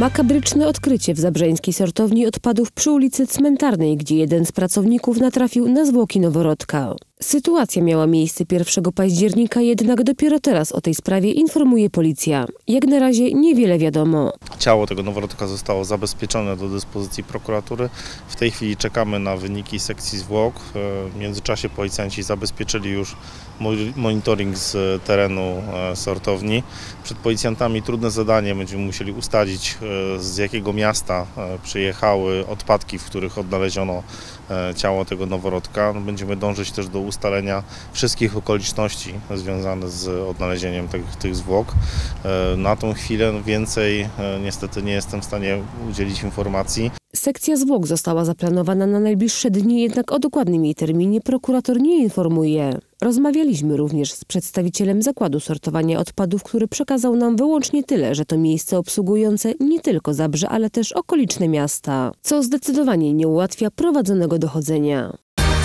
Makabryczne odkrycie w zabrzeńskiej sortowni odpadów przy ulicy Cmentarnej, gdzie jeden z pracowników natrafił na zwłoki noworodka. Sytuacja miała miejsce 1 października, jednak dopiero teraz o tej sprawie informuje policja. Jak na razie niewiele wiadomo. Ciało tego noworodka zostało zabezpieczone do dyspozycji prokuratury. W tej chwili czekamy na wyniki sekcji zwłok. W międzyczasie policjanci zabezpieczyli już monitoring z terenu sortowni. Przed policjantami trudne zadanie, będziemy musieli ustalić, z jakiego miasta przyjechały odpadki, w których odnaleziono ciało tego noworodka. Będziemy dążyć też do ustalenia wszystkich okoliczności związanych z odnalezieniem tych zwłok. Na tą chwilę więcej niestety nie jestem w stanie udzielić informacji. Sekcja zwłok została zaplanowana na najbliższe dni, jednak o dokładnym jej terminie prokurator nie informuje. Rozmawialiśmy również z przedstawicielem zakładu sortowania odpadów, który przekazał nam wyłącznie tyle, że to miejsce obsługujące nie tylko Zabrze, ale też okoliczne miasta, co zdecydowanie nie ułatwia prowadzonego dochodzenia.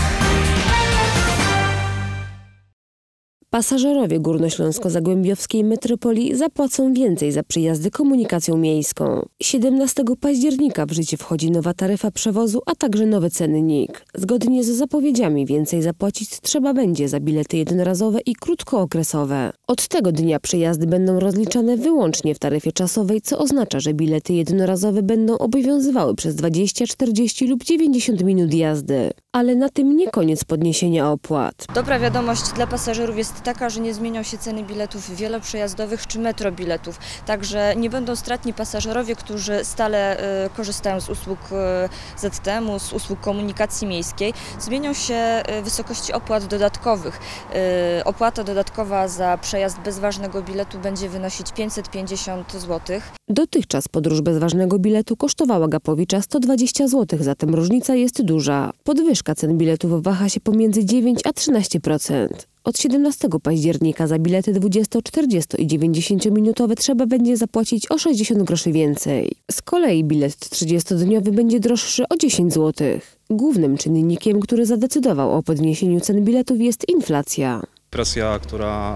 Pasażerowie górnośląsko-zagłębiowskiej metropolii zapłacą więcej za przejazdy komunikacją miejską. 17 października w życie wchodzi nowa taryfa przewozu, a także nowy cennik. Zgodnie z zapowiedziami więcej zapłacić trzeba będzie za bilety jednorazowe i krótkookresowe. Od tego dnia przejazdy będą rozliczane wyłącznie w taryfie czasowej, co oznacza, że bilety jednorazowe będą obowiązywały przez 20, 40 lub 90 minut jazdy. Ale na tym nie koniec podniesienia opłat. Dobra wiadomość dla pasażerów jest taka, że nie zmienią się ceny biletów wieloprzejazdowych czy metrobiletów. Także nie będą stratni pasażerowie, którzy stale korzystają z usług ZTM-u, z usług komunikacji miejskiej. Zmienią się wysokości opłat dodatkowych. Opłata dodatkowa za przejazd bez ważnego biletu będzie wynosić 550 zł. Dotychczas podróż bez ważnego biletu kosztowała Gapowicza 120 zł, zatem różnica jest duża. Podwyżka cen biletów waha się pomiędzy 9 a 13%. Od 17 października za bilety 20, 40 i 90-minutowe trzeba będzie zapłacić o 60 groszy więcej. Z kolei bilet 30-dniowy będzie droższy o 10 zł. Głównym czynnikiem, który zadecydował o podniesieniu cen biletów, jest inflacja. Presja, która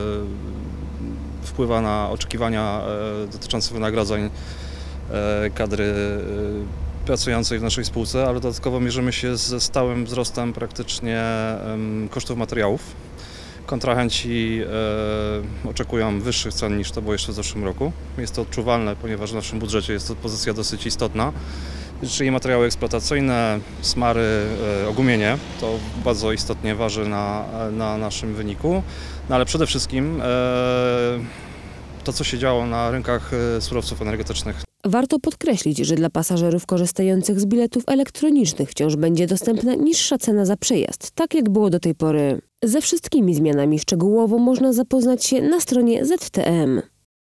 wpływa na oczekiwania dotyczące wynagrodzeń kadry pracującej w naszej spółce, ale dodatkowo mierzymy się ze stałym wzrostem praktycznie kosztów materiałów. Kontrahenci oczekują wyższych cen niż to było jeszcze w zeszłym roku. Jest to odczuwalne, ponieważ w naszym budżecie jest to pozycja dosyć istotna. Czyli materiały eksploatacyjne, smary, ogumienie, to bardzo istotnie waży na naszym wyniku. No ale przede wszystkim to, co się działo na rynkach surowców energetycznych. Warto podkreślić, że dla pasażerów korzystających z biletów elektronicznych wciąż będzie dostępna niższa cena za przejazd, tak jak było do tej pory. Ze wszystkimi zmianami szczegółowo można zapoznać się na stronie ZTM.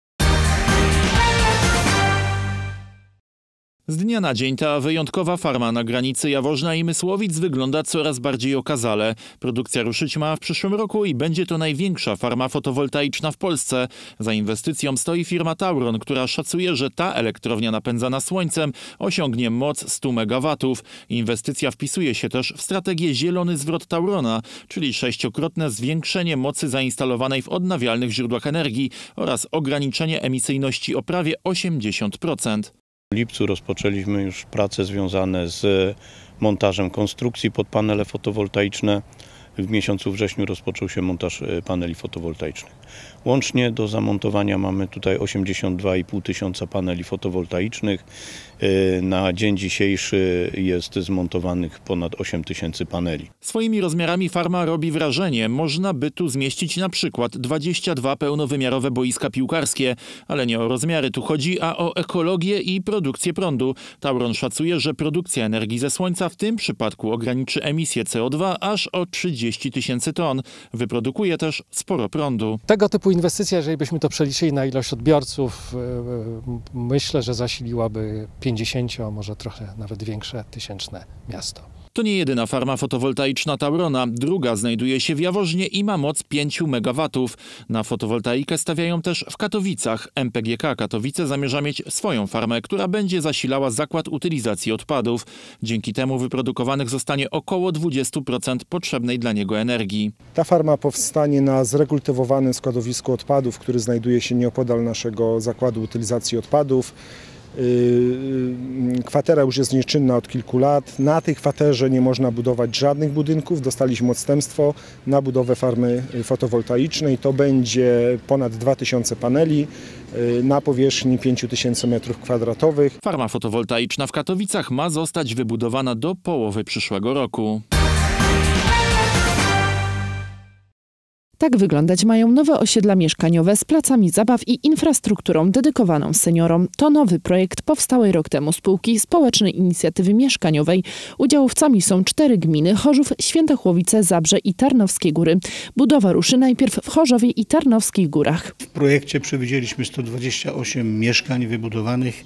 Z dnia na dzień ta wyjątkowa farma na granicy Jaworzna i Mysłowic wygląda coraz bardziej okazale. Produkcja ruszyć ma w przyszłym roku i będzie to największa farma fotowoltaiczna w Polsce. Za inwestycją stoi firma Tauron, która szacuje, że ta elektrownia napędzana słońcem osiągnie moc 100 MW. Inwestycja wpisuje się też w strategię Zielony Zwrot Taurona, czyli 6-krotne zwiększenie mocy zainstalowanej w odnawialnych źródłach energii oraz ograniczenie emisyjności o prawie 80%. W lipcu rozpoczęliśmy już prace związane z montażem konstrukcji pod panele fotowoltaiczne. W miesiącu wrześniu rozpoczął się montaż paneli fotowoltaicznych. Łącznie do zamontowania mamy tutaj 82,5 tysiąca paneli fotowoltaicznych. Na dzień dzisiejszy jest zmontowanych ponad 8 tysięcy paneli. Swoimi rozmiarami farma robi wrażenie. Można by tu zmieścić na przykład 22 pełnowymiarowe boiska piłkarskie. Ale nie o rozmiary tu chodzi, a o ekologię i produkcję prądu. Tauron szacuje, że produkcja energii ze słońca w tym przypadku ograniczy emisję CO2 aż o 30 tysięcy ton. Wyprodukuje też sporo prądu. Tego typu inwestycja, jeżeli byśmy to przeliczyli na ilość odbiorców, myślę, że zasiliłaby 50, a może trochę nawet większe tysięczne miasto. To nie jedyna farma fotowoltaiczna Taurona. Druga znajduje się w Jaworznie i ma moc 5 MW. Na fotowoltaikę stawiają też w Katowicach. MPGK Katowice zamierza mieć swoją farmę, która będzie zasilała zakład utylizacji odpadów. Dzięki temu wyprodukowanych zostanie około 20% potrzebnej dla niego energii. Ta farma powstanie na zrekultywowanym składowisku odpadów, który znajduje się nieopodal naszego zakładu utylizacji odpadów. Kwatera już jest nieczynna od kilku lat. Na tej kwaterze nie można budować żadnych budynków. Dostaliśmy odstępstwo na budowę farmy fotowoltaicznej. To będzie ponad 2000 paneli na powierzchni 5000 m². Farma fotowoltaiczna w Katowicach ma zostać wybudowana do połowy przyszłego roku. Tak wyglądać mają nowe osiedla mieszkaniowe z placami zabaw i infrastrukturą dedykowaną seniorom. To nowy projekt powstałej rok temu spółki Społecznej Inicjatywy Mieszkaniowej. Udziałowcami są 4 gminy: Chorzów, Świętochłowice, Zabrze i Tarnowskie Góry. Budowa ruszy najpierw w Chorzowie i Tarnowskich Górach. W projekcie przewidzieliśmy 128 mieszkań wybudowanych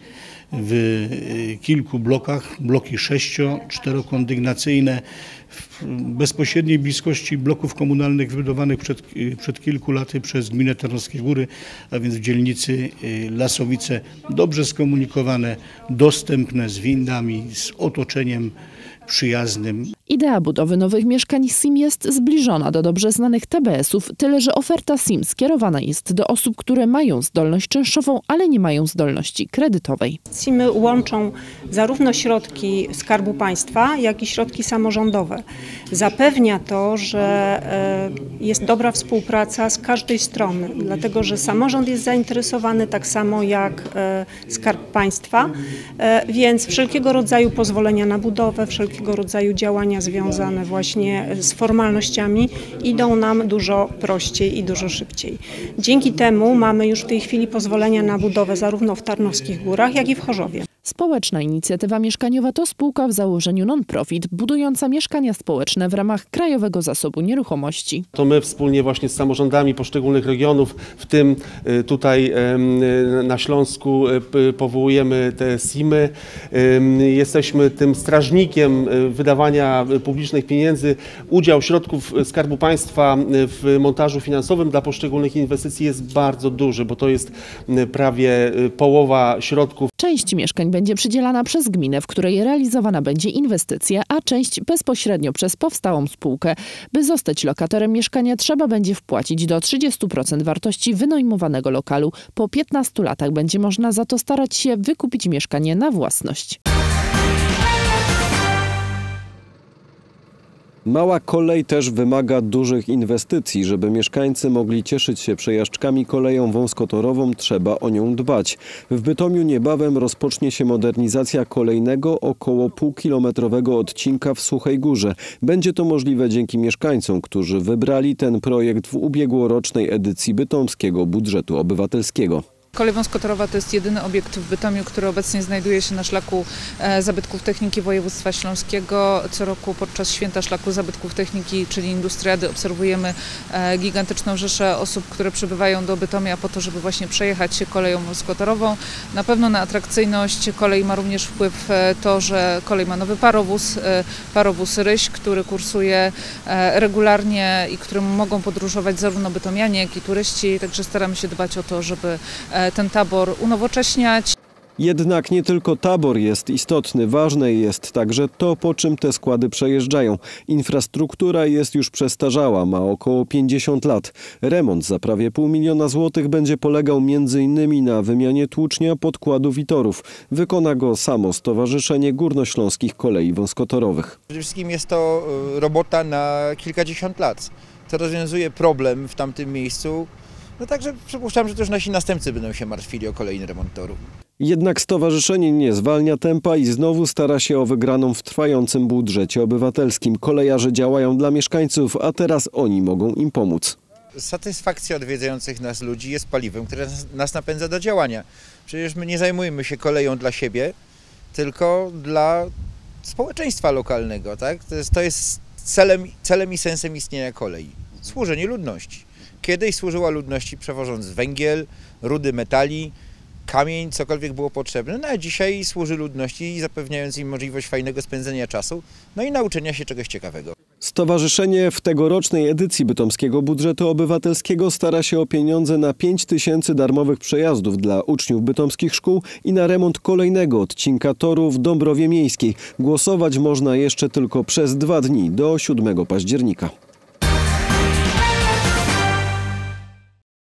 w kilku blokach. Bloki 6-4-kondygnacyjne w bezpośredniej bliskości bloków komunalnych wybudowanych przed kilku laty przez gminę Tarnowskie Góry, a więc w dzielnicy Lasowice, dobrze skomunikowane, dostępne, z windami, z otoczeniem przyjaznym. Idea budowy nowych mieszkań SIM jest zbliżona do dobrze znanych TBS-ów, tyle że oferta SIM skierowana jest do osób, które mają zdolność czynszową, ale nie mają zdolności kredytowej. SIM-y łączą zarówno środki Skarbu Państwa, jak i środki samorządowe. Zapewnia to, że jest dobra współpraca z każdej strony, dlatego że samorząd jest zainteresowany tak samo jak Skarb Państwa, więc wszelkiego rodzaju pozwolenia na budowę, wszelkiego rodzaju działania związane właśnie z formalnościami idą nam dużo prościej i dużo szybciej. Dzięki temu mamy już w tej chwili pozwolenia na budowę zarówno w Tarnowskich Górach, jak i w Chorzowie. Społeczna Inicjatywa Mieszkaniowa to spółka w założeniu non-profit, budująca mieszkania społeczne w ramach Krajowego Zasobu Nieruchomości. To my wspólnie właśnie z samorządami poszczególnych regionów, w tym tutaj na Śląsku, powołujemy te SIM-y. Jesteśmy tym strażnikiem wydawania publicznych pieniędzy. Udział środków Skarbu Państwa w montażu finansowym dla poszczególnych inwestycji jest bardzo duży, bo to jest prawie połowa środków. Część mieszkań będzie przydzielana przez gminę, w której realizowana będzie inwestycja, a część bezpośrednio przez powstałą spółkę. By zostać lokatorem mieszkania, trzeba będzie wpłacić do 30% wartości wynajmowanego lokalu. Po 15 latach będzie można za to starać się wykupić mieszkanie na własność. Mała kolej też wymaga dużych inwestycji. Żeby mieszkańcy mogli cieszyć się przejażdżkami koleją wąskotorową, trzeba o nią dbać. W Bytomiu niebawem rozpocznie się modernizacja kolejnego około półkilometrowego odcinka w Suchej Górze. Będzie to możliwe dzięki mieszkańcom, którzy wybrali ten projekt w ubiegłorocznej edycji bytomskiego budżetu obywatelskiego. Kolej wąskotorowa to jest jedyny obiekt w Bytomiu, który obecnie znajduje się na szlaku zabytków techniki województwa śląskiego. Co roku podczas święta szlaku zabytków techniki, czyli Industriady, obserwujemy gigantyczną rzeszę osób, które przybywają do Bytomia po to, żeby właśnie przejechać się koleją wąskotorową. Na pewno na atrakcyjność kolei ma również wpływ to, że kolej ma nowy parowóz Ryś, który kursuje regularnie i którym mogą podróżować zarówno bytomianie, jak i turyści. Także staramy się dbać o to, żeby ten tabor unowocześniać. Jednak nie tylko tabor jest istotny, ważne jest także to, po czym te składy przejeżdżają. Infrastruktura jest już przestarzała, ma około 50 lat. Remont za prawie 500 000 złotych będzie polegał m.in. na wymianie tłucznia, podkładów i torów. Wykona go samo Stowarzyszenie Górnośląskich Kolei Wąskotorowych. Przede wszystkim jest to robota na kilkadziesiąt lat. To rozwiązuje problem w tamtym miejscu. No także przypuszczam, że też nasi następcy będą się martwili o kolejny remont toru. Jednak stowarzyszenie nie zwalnia tempa i znowu stara się o wygraną w trwającym budżecie obywatelskim. Kolejarze działają dla mieszkańców, a teraz oni mogą im pomóc. Satysfakcja odwiedzających nas ludzi jest paliwem, które nas napędza do działania. Przecież my nie zajmujemy się koleją dla siebie, tylko dla społeczeństwa lokalnego. Tak? To jest celem i sensem istnienia kolei. Służenie ludności. Kiedyś służyła ludności przewożąc węgiel, rudy metali, kamień, cokolwiek było potrzebne, no a dzisiaj służy ludności zapewniając im możliwość fajnego spędzenia czasu, no i nauczenia się czegoś ciekawego. Stowarzyszenie w tegorocznej edycji bytomskiego budżetu obywatelskiego stara się o pieniądze na 5000 darmowych przejazdów dla uczniów bytomskich szkół i na remont kolejnego odcinka toru w Dąbrowie Miejskiej. Głosować można jeszcze tylko przez 2 dni do 7 października.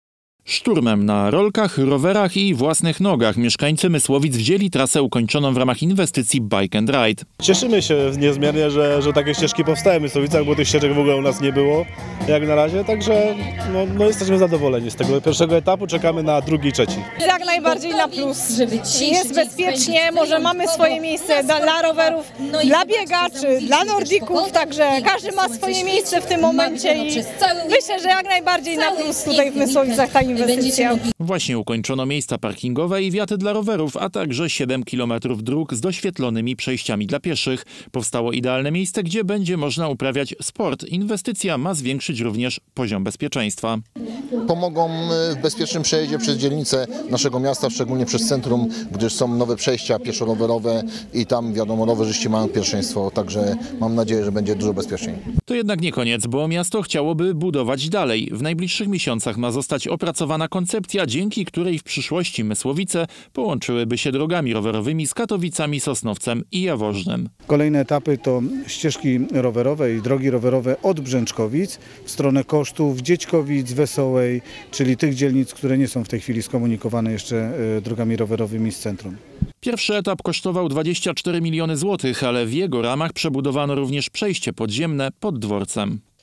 Szturmem na rolkach, rowerach i własnych nogach mieszkańcy Mysłowic wzięli trasę ukończoną w ramach inwestycji Bike and Ride. Cieszymy się niezmiernie, że takie ścieżki powstają w Mysłowicach, bo tych ścieżek w ogóle u nas nie było jak na razie, także no jesteśmy zadowoleni z tego pierwszego etapu, czekamy na drugi i trzeci. Jak najbardziej na plus. Jest bezpiecznie, może mamy swoje miejsce dla rowerów, dla biegaczy, dla nordików, także każdy ma swoje miejsce w tym momencie i myślę, że jak najbardziej na plus tutaj w Mysłowicach ta inwestycja. Właśnie ukończono miejsca parkingowe i wiaty dla rowerów, a także 7 km dróg z doświetlonymi przejściami dla pieszych. Powstało idealne miejsce, gdzie będzie można uprawiać sport. Inwestycja ma zwiększyć również poziom bezpieczeństwa. Pomogą w bezpiecznym przejeździe przez dzielnice naszego miasta, szczególnie przez centrum, gdyż są nowe przejścia pieszo-rowerowe i tam wiadomo, rowerzyści mają pierwszeństwo, także mam nadzieję, że będzie dużo bezpieczniej. To jednak nie koniec, bo miasto chciałoby budować dalej. W najbliższych miesiącach ma zostać opracowana koncepcja, dzięki której w przyszłości Mysłowice połączyłyby się drogami rowerowymi z Katowicami, Sosnowcem i Jaworznem. Kolejne etapy to ścieżki rowerowe i drogi rowerowe od Brzęczkowic w stronę Kosztów, Dziećkowic, Wesołej, czyli tych dzielnic, które nie są w tej chwili skomunikowane jeszcze drogami rowerowymi z centrum. Pierwszy etap kosztował 24 miliony złotych, ale w jego ramach przebudowano również przejście podziemne pod dworcem.